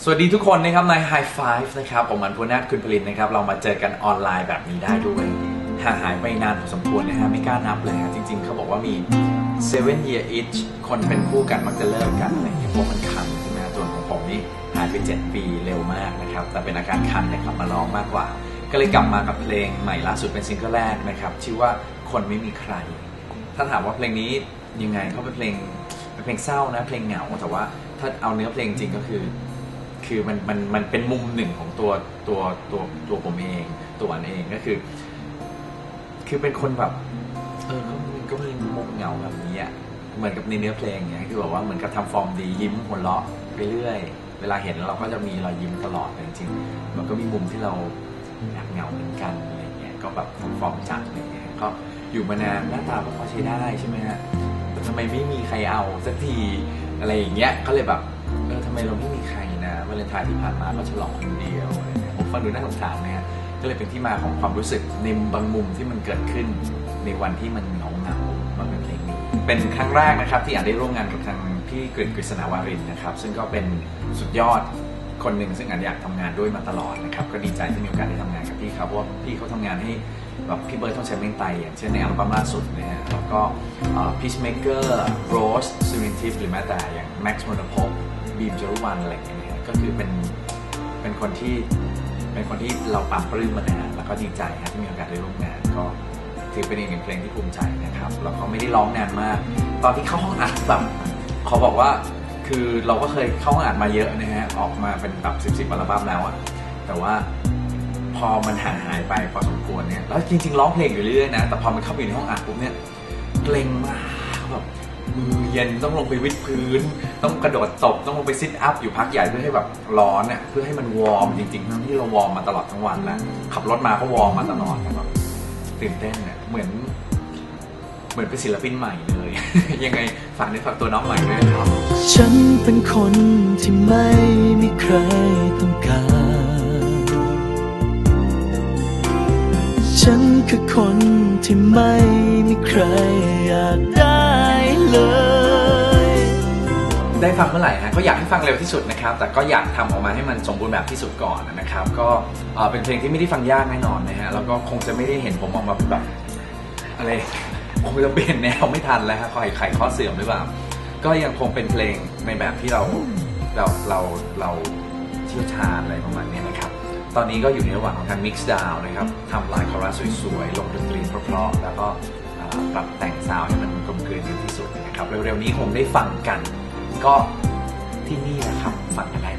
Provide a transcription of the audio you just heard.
สวัสดีทุกคนนะครับใน High Five นะครับผมมันพูนาถคุณผลินนะครับเรามาเจอกันออนไลน์แบบนี้ได้ด้วยห่างหายไปนานพอสมควรนะฮะไม่กล้านับเลยฮะจริงๆเขาบอกว่ามี7 year itch คนเป็นคู่กันมักจะเลิกกันอะไรอย่างเงี้ยเพราะมันคันใช่ไหมส่วนของผมนี่หายไป7 ปีเร็วมากนะครับแต่เป็นอาการคันแต่กลับมาร้องมากกว่าก็เลยกลับมากับเพลงใหม่ล่าสุดเป็นซิงเกิลแรกนะครับชื่อว่าคนไม่มีใครถ้าถามว่าเพลงนี้ยังไงเขาเป็นเพลงเศร้านะเพลงเหงาแต่ว่าถ้าเอาเนื้อเพลงจริงก็คือมันเป็นมุมหนึ่งของตัวผมเองตัวอันเองก็คือเป็นคนแบบก็มีมุมเหงาแบบนี้อ่ะเหมือนกับในเนื้อเพลงเนี้ยคือแบบว่าเหมือนกับทำฟอร์มดียิ้มหัวเราะไปเรื่อยเวลาเห็นเราก็จะมีรอยยิ้มตลอดแต่จริงๆมันก็มีมุมที่เราอยากเหงาเหมือนกันอะไรเงี้ยก็แบบทำฟอร์มจัดอะไรเงี้ยก็อยู่มานานหน้าตาพอใช้ได้ใช่ไหมฮะแต่ทำไมไม่มีใครเอาสักทีอะไรอย่างเงี้ยก็เลยแบบทำไมเราไม่มีใครนะวาเลนไทน์ที่ผ่านมาก็ฉลองคนเดียวอะไรเงี้ยผมฟังดูน่าสงสารนะฮะก็เลยเป็นที่มาของความรู้สึกในบางมุมที่มันเกิดขึ้นในวันที่มันเหงามาเป็นเพลงนี้เป็นครั้งแรกนะครับที่ได้ร่วมงานกับทางพี่กฤษณาวารินนะครับซึ่งก็เป็นสุดยอดคนหนึ่งซึ่งอยากทำงานด้วยมาตลอดนะครับก็ดีใจที่มีโอกาสได้ทำงานกับพี่เขาเพราะว่าพี่เขาทำงานให้แบบพี่เบิร์ดธงชัยเมงไตอย่างเช่นในอัลบั้มล่าสุดนะฮะแล้วก็Peacemaker Rose สุรินทิพย์หรือแม้แต่อย่าง Max มนภพบีมจารุวรรณอะไรอย่างเงี้ยก็คือเป็นคนที่เราปรับปลื้มมานะแล้วก็ดีใจที่มีโอกาสได้ร่วมงานก็ถือเป็นอีกหนึ่งเพลงที่ภูมิใจนะครับแล้วก็ไม่ได้ร้องนานมากตอนที่เข้าห้องอัดแบบขอบอกว่าคือเราก็เคยเข้าห้องอัดมาเยอะนะฮะออกมาเป็นแบบ10อัลบั้มแล้วอะแต่ว่าพอมันห่างหายไปพอสมควรเนี่ยแล้วจริงๆร้องเพลงอยู่เรื่อยๆนะแต่พอมันเข้าไปในห้องอัดปุ๊บเนี่ยเกรงมากแบบมือเย็นต้องลงไปวิดพื้นต้องกระโดดตบต้องลงไปซิทอัพอยู่พักใหญ่เพื่อให้แบบร้อนเนี่ยเพื่อให้มันวอร์มจริงๆทั้งที่เราวอร์มมาตลอดทั้งวันแล้วขับรถมาก็วอร์มมาตลอดแบบตื่นเต้นเนี่ยเหมือนเป็นศิลปินใหม่เลย ยังไงฝากตัวน้องใหม่ด้วยครับฉันเป็นคนที่ไม่มีใครต้องการฉันคือคนที่ไม่มีใครอยากได้เลยได้ฟังเมื่อไหร่ฮะก็อยากให้ฟังเร็วที่สุดนะครับแต่ก็อยากทำออกมาให้มันสมบูรณ์แบบที่สุดก่อนนะครับก็เป็นเพลงที่ไม่ได้ฟังยากแน่นอนนะฮะแล้วก็คงจะไม่ได้เห็นผมออกมาเป็นแบบอะไรคงจะเปลี่ยนแนวไม่ทันแล้วครับไขข้อเสื่อมหรือเปล่าก็ยังคงเป็นเพลงในแบบที่เราเชี่ยวชาญอะไรประมาณนี้นะครับตอนนี้ก็อยู่ในระหว่างของการ mix down นะครับทำลายคอรัสสวยๆลงดนตรีเพราะๆแล้วก็ปรับแต่งซาวด์ให้มันกลมกลืนที่สุดนะครับเร็วๆนี้คงได้ฟังกันก็ที่นี่แหละครับฟังกันได้